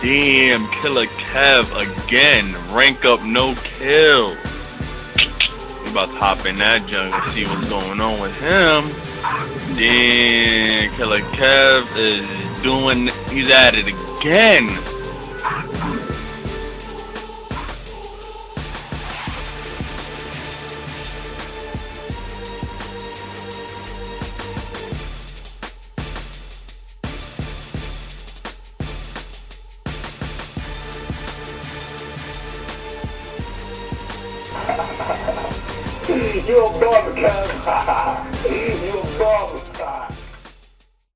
Damn, KillaKev again. Rank up, no kill. We about to hop in that junk and see what's going on with him. Damn, KillaKev is doing, he's at it again. You a bum, Kev. You a bum.